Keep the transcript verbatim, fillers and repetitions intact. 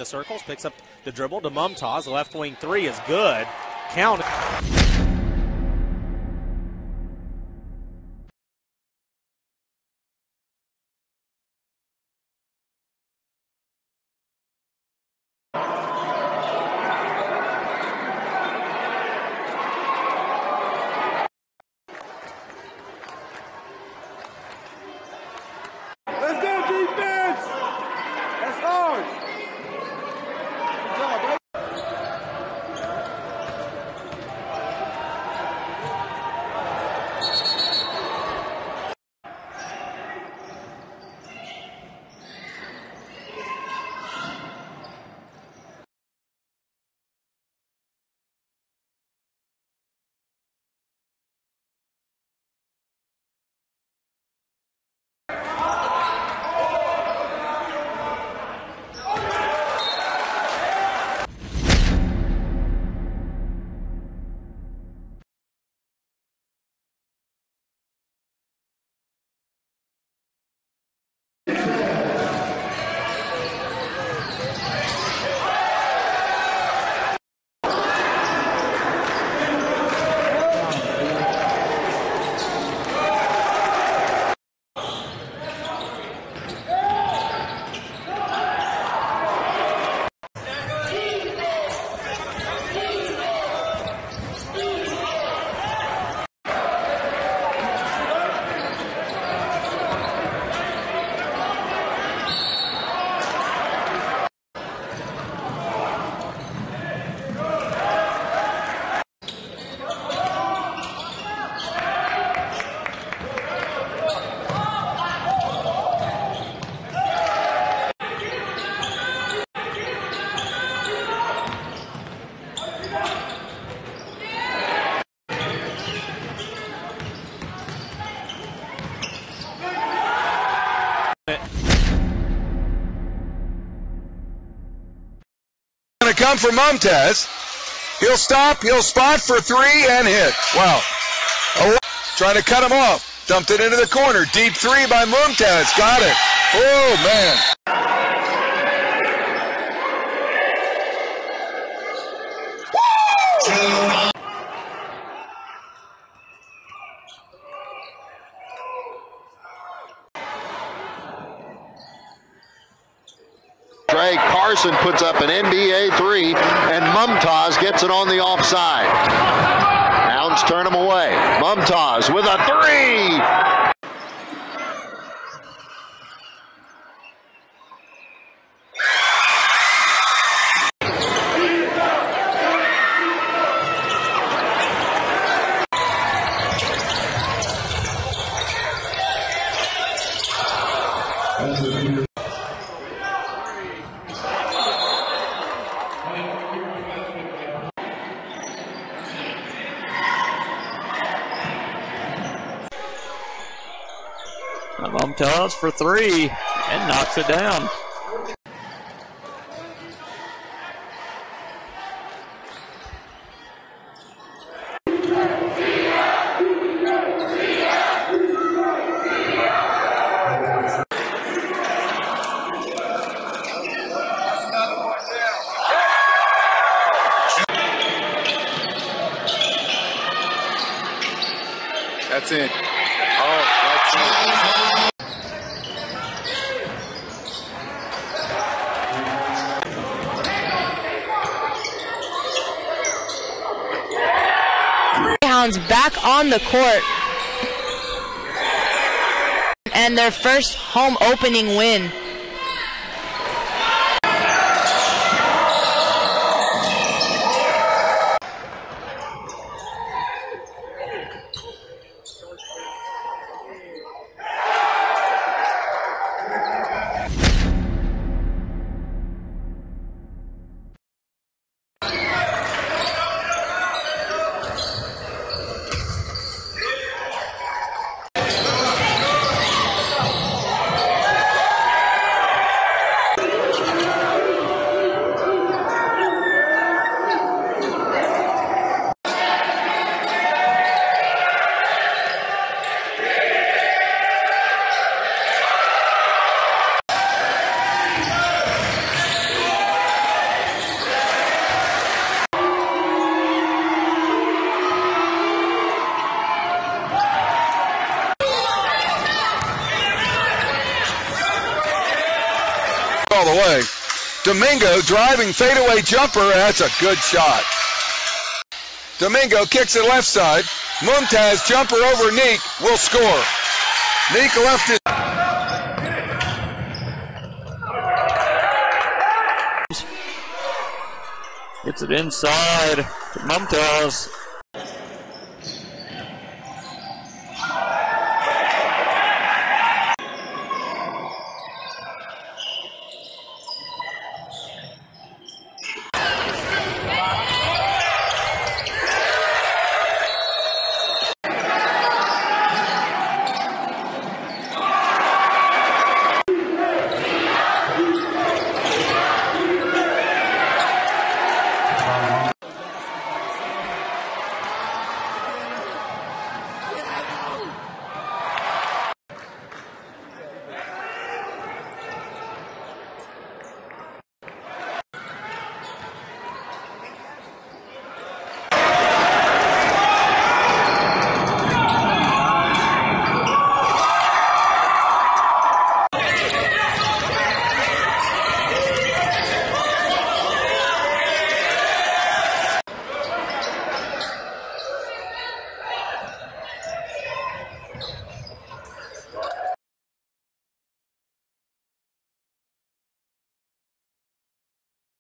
circles, picks up the dribble to Mumtaz. The left wing three is good. Count. Let's go defense! That's ours! Good job, baby. Going to come for Mumtaz. He'll stop, he'll spot for three and hit. Wow. Oh, trying to cut him off. Dumped it into the corner. Deep three by Mumtaz. Got it. Oh, man. Trey Carson puts up an N B A three, and Mumtaz gets it on the offside. Hounds turn him away. Mumtaz with a three. Mumtaz for three and knocks it down. That's it. Oh, that's it. Hounds back on the court and their first home opening win. all the way. Domingo driving fadeaway jumper. That's a good shot. Domingo kicks it left side. Mumtaz jumper over Neek will score. Neek left it. Gets it inside to Mumtaz.